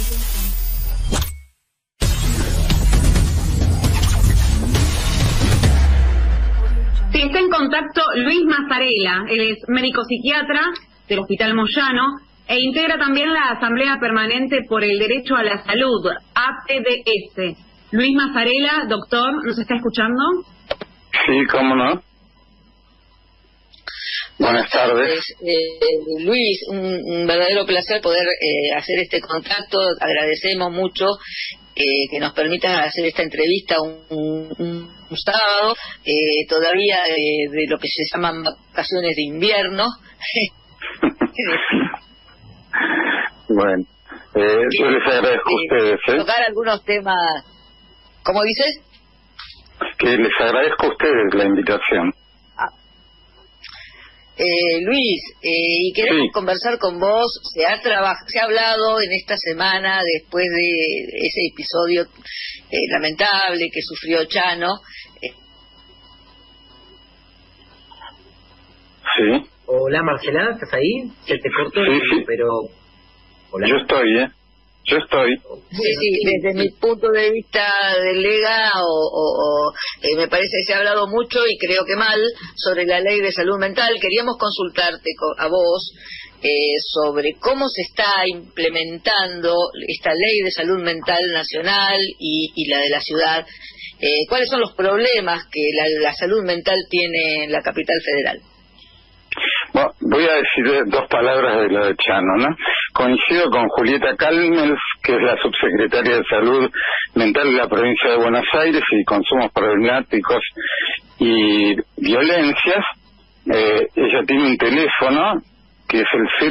Sí, está en contacto Luis Mazzarella, él es médico psiquiatra del Hospital Moyano e integra también la Asamblea Permanente por el Derecho a la Salud, APDS. Luis Mazzarella, doctor, ¿nos está escuchando? Sí, cómo no. Buenas tardes. Luis, un verdadero placer poder hacer este contacto. Agradecemos mucho que nos permitas hacer esta entrevista un sábado, todavía de lo que se llaman vacaciones de invierno. Bueno, yo les agradezco a ustedes. Tocar algunos temas. ¿Cómo dices? Que les agradezco a ustedes la invitación. Luis, y queremos conversar con vos. Se ha hablado en esta semana, después de ese episodio lamentable que sufrió Chano. Sí. Hola, Marcela, ¿estás ahí? Se te cortó, sí. Pero... Hola. Yo estoy. Sí, desde mi punto de vista de Lega, me parece que se ha hablado mucho y creo que mal sobre la ley de salud mental. Queríamos consultarte a vos sobre cómo se está implementando esta ley de salud mental nacional y la de la ciudad. ¿Cuáles son los problemas que la salud mental tiene en la capital federal? Bueno, voy a decir dos palabras de lo de Chano, ¿no? Coincido con Julieta Calmels, que es la subsecretaria de Salud Mental de la provincia de Buenos Aires y Consumos Problemáticos y Violencias. Ella tiene un teléfono que es el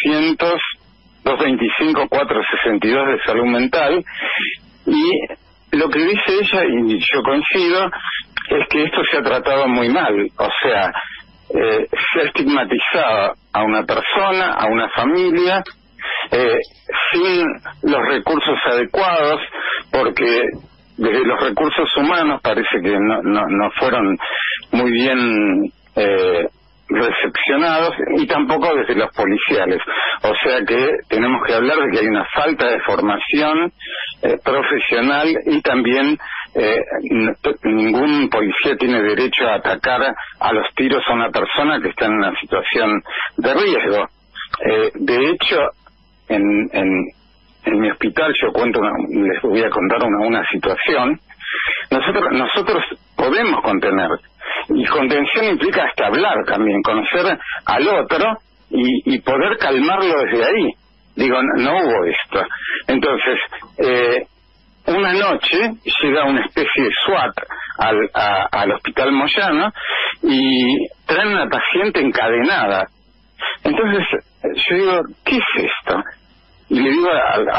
0800-225-462 de Salud Mental, y lo que dice ella, y yo coincido, es que esto se ha tratado muy mal. O sea, se ha estigmatizado a una persona, a una familia, sin los recursos adecuados, porque desde los recursos humanos parece que no fueron muy bien recepcionados, y tampoco desde los policiales. O sea que tenemos que hablar de que hay una falta de formación profesional, y también ningún policía tiene derecho a atacar a los tiros a una persona que está en una situación de riesgo. De hecho, en mi hospital yo les voy a contar una situación. Nosotros podemos contener, y contención implica hasta hablar también, conocer al otro y poder calmarlo desde ahí. Digo, no hubo esto. Entonces, una noche llega una especie de SWAT al Hospital Moyano y traen una paciente encadenada. Entonces yo digo, ¿qué es esto? Y le digo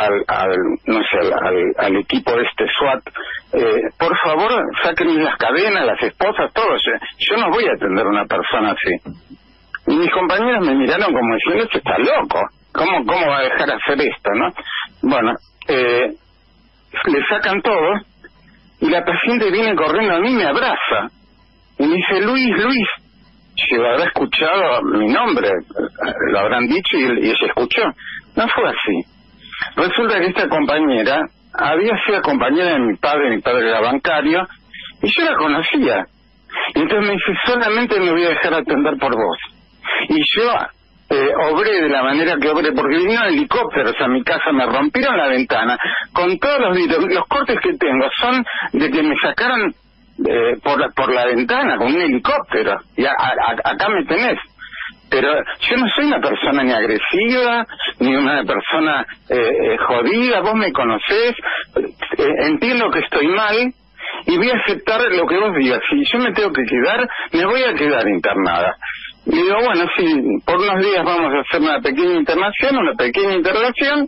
al equipo de este SWAT, por favor, saquen las cadenas, las esposas, todo. Yo no voy a atender a una persona así. Y mis compañeros me miraron como diciendo, este está loco. ¿Cómo va a dejar hacer esto, no? Bueno, le sacan todo, y la paciente viene corriendo a mí y me abraza. Y me dice, Luis. Yo habrá escuchado mi nombre, lo habrán dicho, y ella escuchó. No fue así. Resulta que esta compañera había sido compañera de mi padre era bancario, y yo la conocía. Y entonces me dice, solamente me voy a dejar atender por vos. Y yo obré de la manera que obré, porque vinieron helicópteros a mi casa, me rompieron la ventana, con todos los vidrios. Los cortes que tengo son de que me sacaron por la ventana con un helicóptero, y acá me tenés. Pero yo no soy una persona ni agresiva, ni una persona jodida. Vos me conocés, entiendo que estoy mal, y voy a aceptar lo que vos digas. Si yo me tengo que quedar, me voy a quedar internada. Y digo, bueno, sí, por unos días vamos a hacer una pequeña internación, una pequeña interrogación,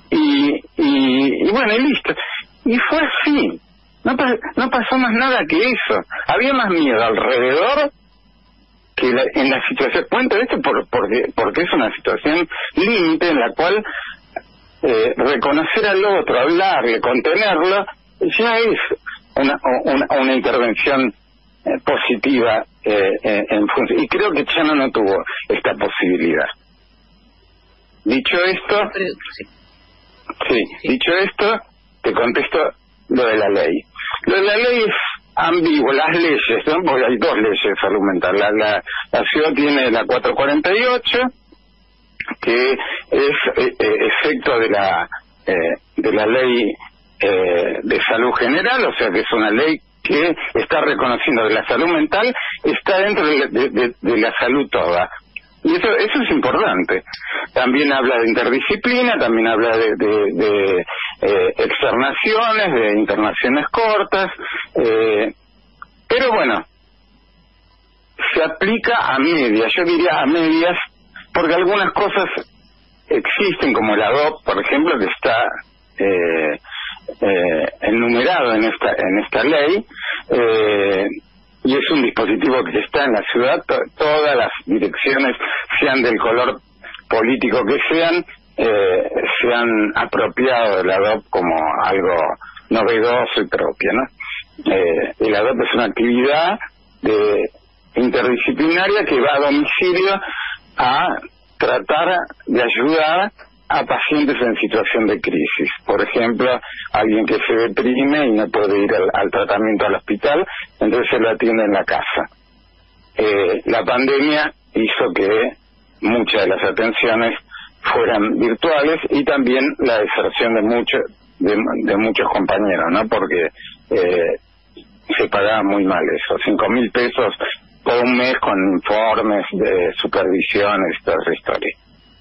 y bueno, y listo. Y fue así. No pasó más nada que eso. Había más miedo alrededor que en la situación. Cuento esto porque es una situación límite en la cual reconocer al otro, hablarle, contenerlo, ya es una intervención positiva en función. Y creo que Chano no tuvo esta posibilidad. Dicho esto, Sí, dicho esto, te contesto lo de la ley. Lo de la ley es ambiguo, las leyes, ¿no? Porque hay dos leyes de salud mental. La ciudad tiene la 448, que es efecto de la ley de salud general, o sea que es una ley que está reconociendo que la salud mental está dentro de la salud toda. Y eso es importante. También habla de interdisciplina, también habla de externaciones, de internaciones cortas, pero bueno, se aplica a medias, yo diría a medias, porque algunas cosas existen, como el ADOP, por ejemplo, que está enumerado en esta ley, y es un dispositivo que está en la ciudad. Todas las direcciones, sean del color político que sean, se han apropiado del ADOP como algo novedoso y propio, ¿no? El ADOP es una actividad interdisciplinaria que va a domicilio a tratar de ayudar a pacientes en situación de crisis. Por ejemplo, alguien que se deprime y no puede ir al tratamiento al hospital, entonces se lo atiende en la casa. La pandemia hizo que muchas de las atenciones fueran virtuales y también la deserción de muchos compañeros, ¿no? Porque se pagaba muy mal eso, 5.000 pesos por un mes con informes de supervisiones, toda esa historia.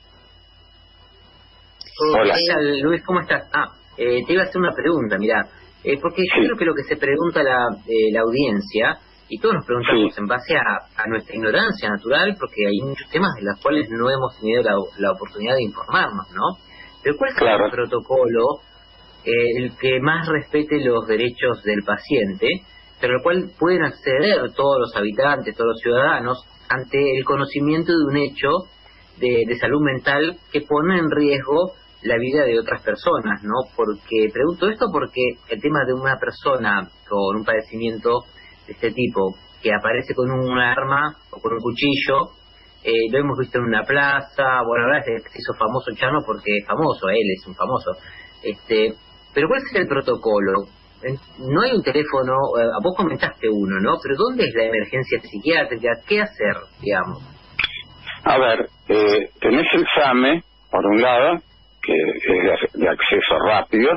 Hola. Luis, ¿cómo estás? Te iba a hacer una pregunta, mirá, porque yo creo que lo que se pregunta la audiencia, y todos nos preguntamos en base a nuestra ignorancia natural, porque hay muchos temas de los cuales no hemos tenido la oportunidad de informarnos, ¿no? Pero ¿cuál es el protocolo, el que más respete los derechos del paciente, pero al cual pueden acceder todos los habitantes, todos los ciudadanos, ante el conocimiento de un hecho de salud mental que pone en riesgo la vida de otras personas, ¿no? Porque pregunto esto porque el tema de una persona con un padecimiento de este tipo que aparece con un arma o con un cuchillo, lo hemos visto en una plaza. Bueno, la verdad es que se hizo famoso Chano porque es famoso, él es un famoso, pero ¿cuál es el protocolo? No hay un teléfono, vos comentaste uno, ¿no? Pero ¿dónde es la emergencia psiquiátrica? ¿Qué hacer, digamos? A ver, tenés el SAME, por un lado, que es de acceso rápido.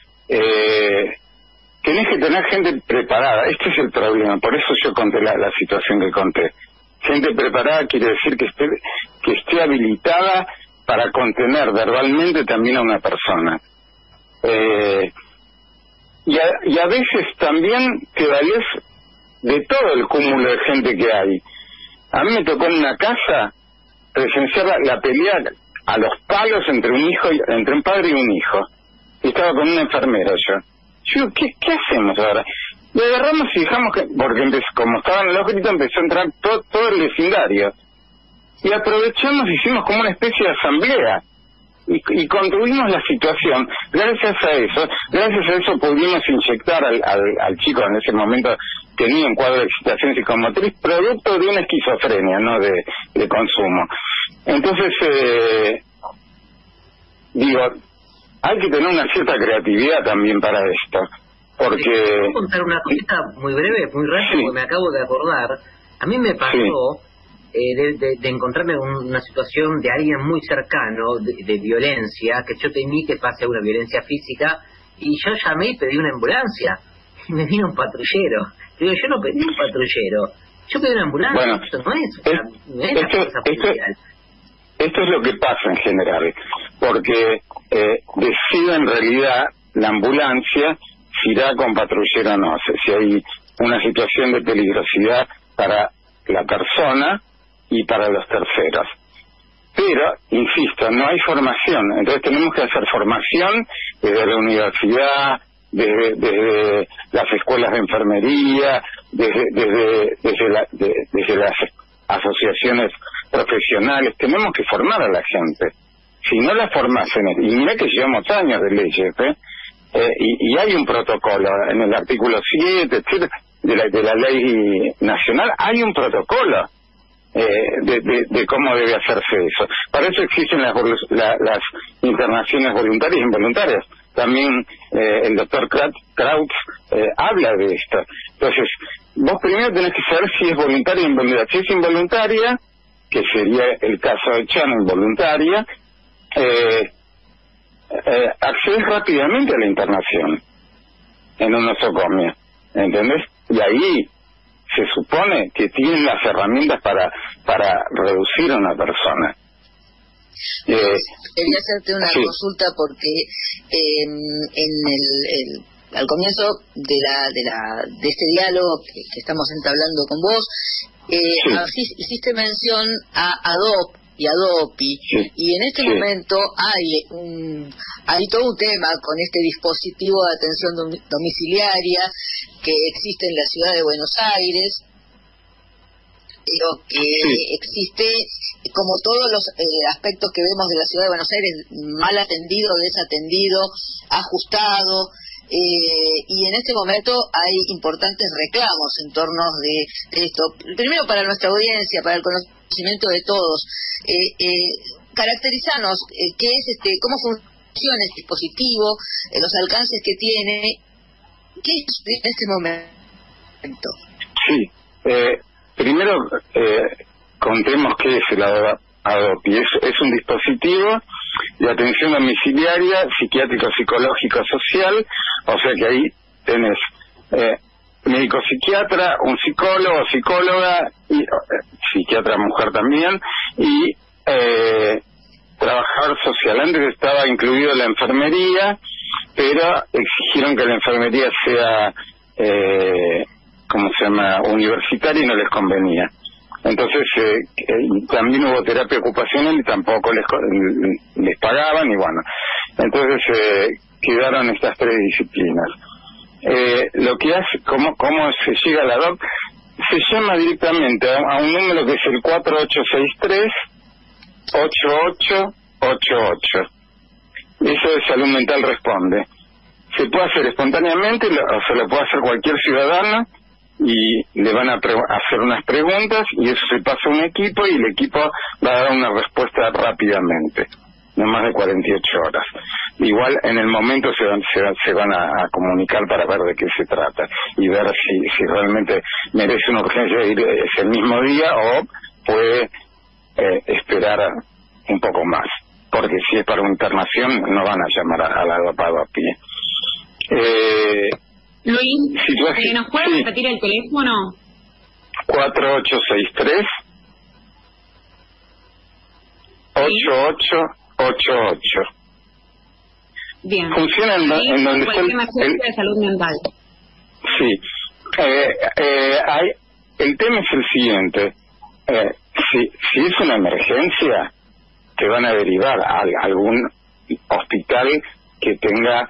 Tenés que tener gente preparada. Este es el problema, por eso yo conté la situación que conté. Gente preparada quiere decir que esté habilitada para contener verbalmente también a una persona. Y a veces también te valés de todo el cúmulo de gente que hay. A mí me tocó en una casa presenciar la pelea a los palos entre un padre y un hijo. Y estaba con una enfermera yo. ¿Qué hacemos ahora? Le agarramos y dejamos porque como estaban los gritos, empezó a entrar todo el vecindario. Y aprovechamos, hicimos como una especie de asamblea. Y construimos la situación. Gracias a eso pudimos inyectar al chico. En ese momento tenía un cuadro de excitación psicomotriz producto de una esquizofrenia, no de consumo. Entonces, hay que tener una cierta creatividad también para esto, porque... ¿Puedo contar una cosita muy breve, muy rápida, porque me acabo de acordar? A mí me pasó de encontrarme en una situación de alguien muy cercano, de violencia, que yo temí que pase una violencia física, y yo llamé y pedí una ambulancia, y me vino un patrullero. Digo, yo no pedí un patrullero, yo pedí una ambulancia. Bueno, esto no es la fuerza policial. Esto es lo que pasa en general, porque decide en realidad la ambulancia si irá con patrullero o no, si hay una situación de peligrosidad para la persona y para los terceros. Pero, insisto, no hay formación, entonces tenemos que hacer formación desde la universidad, desde las escuelas de enfermería, desde las asociaciones profesionales. Tenemos que formar a la gente. Si no la formasen, y mira que llevamos años de leyes, y hay un protocolo en el artículo 7, etcétera, de la ley nacional, hay un protocolo. de cómo debe hacerse eso. Para eso existen las internaciones voluntarias e involuntarias. También el doctor Krautz habla de esto. Entonces, vos primero tenés que saber si es voluntaria o involuntaria. Si es involuntaria, que sería el caso de Chano, involuntaria, accedes rápidamente a la internación en un nosocomio, ¿entendés? Y ahí se supone que tienen las herramientas para reducir a una persona. Quería hacerte una consulta porque al comienzo de este diálogo que estamos entablando con vos, hiciste mención a ADOP y ADOPI, y en este momento hay todo un tema con este dispositivo de atención domiciliaria que existe en la ciudad de Buenos Aires, pero que existe, como todos los aspectos que vemos de la ciudad de Buenos Aires, mal atendido, desatendido, ajustado, y en este momento hay importantes reclamos en torno de esto. Primero, para nuestra audiencia, para el conocimiento de todos, caracterizanos qué es cómo funciona este dispositivo, los alcances que tiene, qué es en este momento. Primero contemos qué es el ADOPI. Es un dispositivo de atención domiciliaria, psiquiátrico, psicológico, social, o sea que ahí tenés médico psiquiatra, un psicólogo, psicóloga, y psiquiatra mujer también, y trabajador social. Antes estaba incluido la enfermería, pero exigieron que la enfermería sea universitaria y no les convenía. Entonces también hubo terapia ocupacional y tampoco les pagaban, y bueno, entonces quedaron estas tres disciplinas. Lo que hace, cómo se llega a la DOP, se llama directamente a un número que es el 4863-8888. Eso de Salud Mental Responde. Se puede hacer espontáneamente, o se lo puede hacer cualquier ciudadano, y le van a hacer unas preguntas, y eso se pasa a un equipo, y el equipo va a dar una respuesta rápidamente, no más de 48 horas. Igual en el momento se van a comunicar para ver de qué se trata y ver si realmente merece una urgencia de ir ese mismo día o puede esperar un poco más, porque si es para una internación no van a llamar a la ADOPI. Luis, ¿nos puedes repetir el teléfono? 4863 8888. Bien. Funciona en donde está el de salud mental. Sí. El tema es el siguiente. Si es una emergencia, te van a derivar a algún hospital que tenga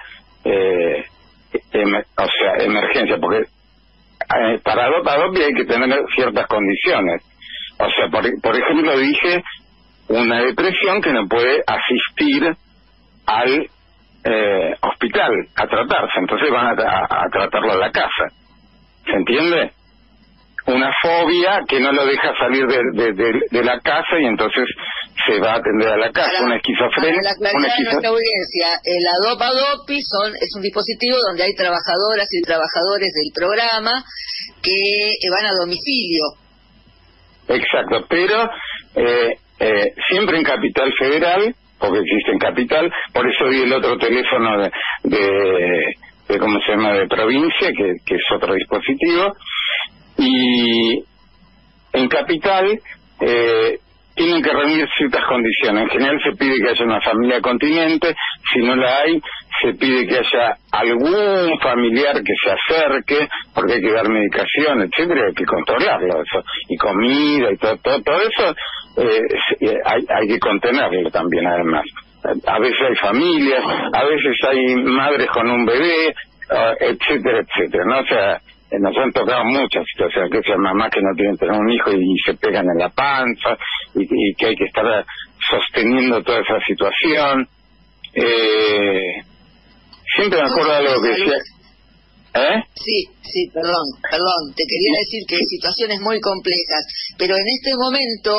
emergencia, porque para ADOPI hay que tener ciertas condiciones. O sea, por ejemplo, dije una depresión que no puede asistir al hospital a tratarse, entonces van a tratarlo en la casa. ¿Se entiende? Una fobia que no lo deja salir de la casa y entonces se va a atender a la casa. Una esquizofrenia. Para la claridad de nuestra audiencia, el ADOPI es un dispositivo donde hay trabajadoras y trabajadores del programa que van a domicilio. Exacto, pero siempre en Capital Federal, porque existe en Capital, por eso di el otro teléfono de ¿cómo se llama?, de provincia, que es otro dispositivo. Y en Capital tienen que reunir ciertas condiciones. En general se pide que haya una familia continente, si no la hay, se pide que haya algún familiar que se acerque, porque hay que dar medicación, etcétera, hay que controlarlo eso, y comida y todo eso hay que contenerlo también, además. A veces hay familias, a veces hay madres con un bebé, etcétera, etcétera, ¿no? O sea, nos han tocado muchas situaciones, que esas mamás que no tienen tener un hijo y se pegan en la panza, y que hay que estar sosteniendo toda esa situación. Siempre me acuerdo de algo que decía... Sí, perdón, te quería decir que hay situaciones muy complejas, pero en este momento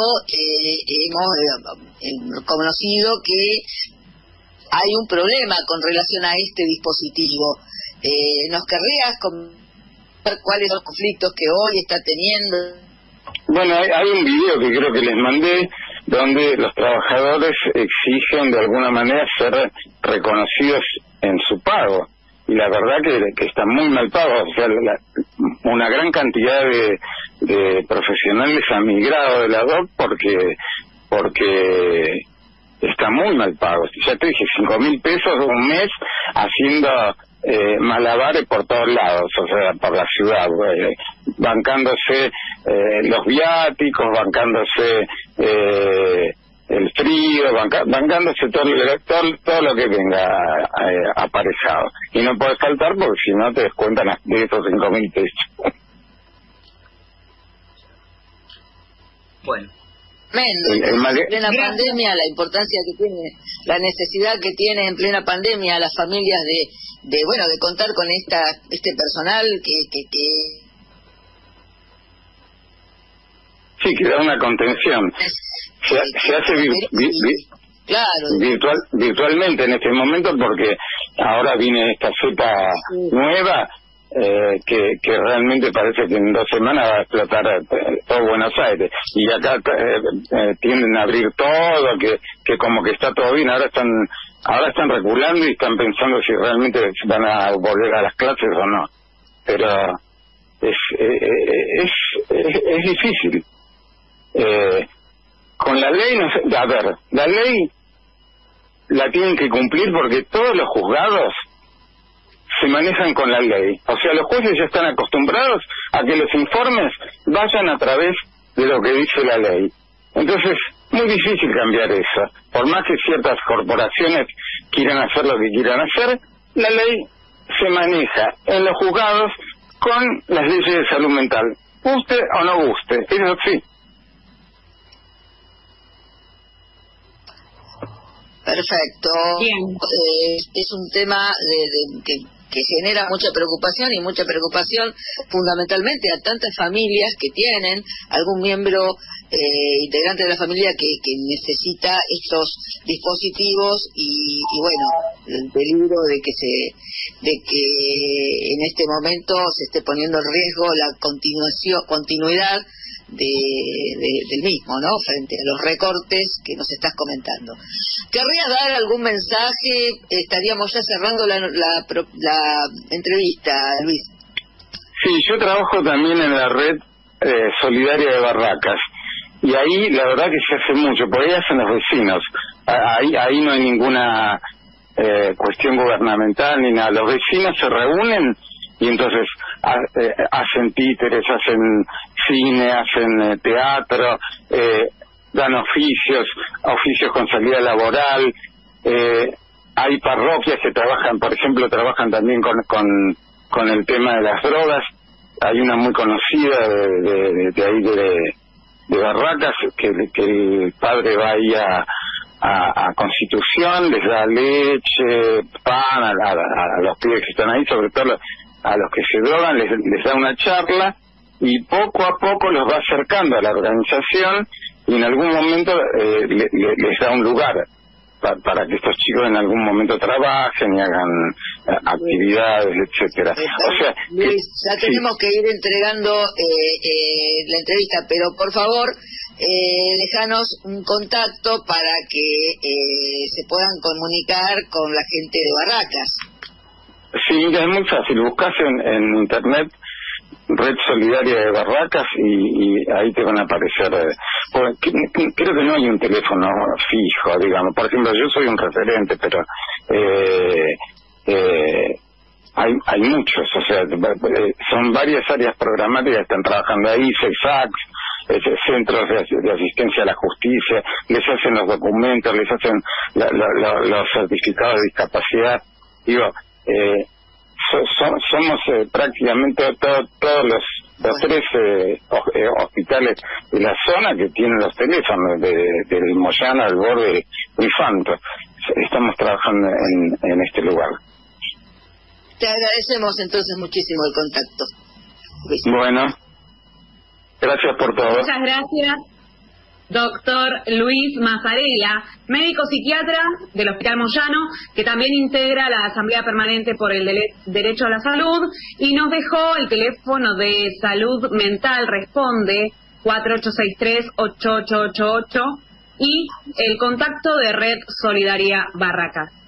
hemos conocido que hay un problema con relación a este dispositivo. ¿Nos querrías comentar cuáles son los conflictos que hoy está teniendo? Bueno, hay un video que creo que les mandé donde los trabajadores exigen de alguna manera ser reconocidos en su pago. Y la verdad que están muy mal pagos. O sea, una gran cantidad de profesionales han migrado de la DOC porque está muy mal pagos. Ya te dije, 5.000 pesos un mes haciendo malabares por todos lados, o sea, por la ciudad, bancándose los viáticos, bancándose el frío, bancándose todo lo que venga aparejado. Y no puede faltar porque si no te descuentan de esos 5.000 pesos. Bueno. En plena pandemia, la importancia que tiene, la necesidad que tiene en plena pandemia las familias de contar con este personal que sí, que da una contención. Se hace virtualmente en este momento porque ahora viene esta cepa nueva que realmente parece que en 2 semanas va a explotar todo Buenos Aires, y acá tienden a abrir todo, que como que está todo bien. Ahora están reculando y están pensando si realmente van a volver a las clases o no, pero es difícil. Con la ley, no sé, a ver, la ley la tienen que cumplir porque todos los juzgados se manejan con la ley. O sea, los jueces ya están acostumbrados a que los informes vayan a través de lo que dice la ley. Entonces, muy difícil cambiar eso. Por más que ciertas corporaciones quieran hacer lo que quieran hacer, la ley se maneja en los juzgados con las leyes de salud mental. Guste o no guste, eso sí. Perfecto. Bien. Es un tema que genera mucha preocupación fundamentalmente a tantas familias que tienen algún miembro integrante de la familia que necesita estos dispositivos y bueno, el peligro de que en este momento se esté poniendo en riesgo la continuidad del mismo, ¿no? Frente a los recortes que nos estás comentando. ¿Querrías dar algún mensaje? Estaríamos ya cerrando la entrevista, Luis. Sí, yo trabajo también en la red solidaria de Barracas, y ahí la verdad que se hace mucho, por ahí hacen los vecinos, ahí no hay ninguna cuestión gubernamental ni nada, los vecinos se reúnen y entonces hacen títeres, hacen cine, hacen teatro, dan oficios con salida laboral. Hay parroquias que trabajan, por ejemplo, también con el tema de las drogas. Hay una muy conocida de ahí de Barracas, que el padre va ahí a Constitución, les da leche, pan a los pibes que están ahí, sobre todo a los que se drogan, les da una charla y poco a poco los va acercando a la organización, y en algún momento les da un lugar para que estos chicos en algún momento trabajen y hagan actividades, etcétera. O sea, Luis, ya tenemos que ir entregando la entrevista, pero por favor déjanos un contacto para que se puedan comunicar con la gente de Barracas. Sí, es muy fácil, buscas en internet Red Solidaria de Barracas y ahí te van a aparecer. Creo que no hay un teléfono fijo, digamos. Por ejemplo, yo soy un referente, pero hay muchos, o sea, son varias áreas programáticas que están trabajando ahí, CESACS, centros de asistencia a la justicia, les hacen los documentos, les hacen los certificados de discapacidad. Digo, somos prácticamente todos los 13 hospitales de la zona que tienen los teléfonos del Moyano, del Borde, del Infanto. Estamos trabajando en este lugar. Te agradecemos entonces muchísimo el contacto, Luis. Bueno, gracias por todo. Muchas gracias, doctor Luis Mazzarella, médico psiquiatra del Hospital Moyano, que también integra la Asamblea Permanente por el Derecho a la Salud, y nos dejó el teléfono de Salud Mental Responde 4863-8888 y el contacto de Red Solidaria Barracas.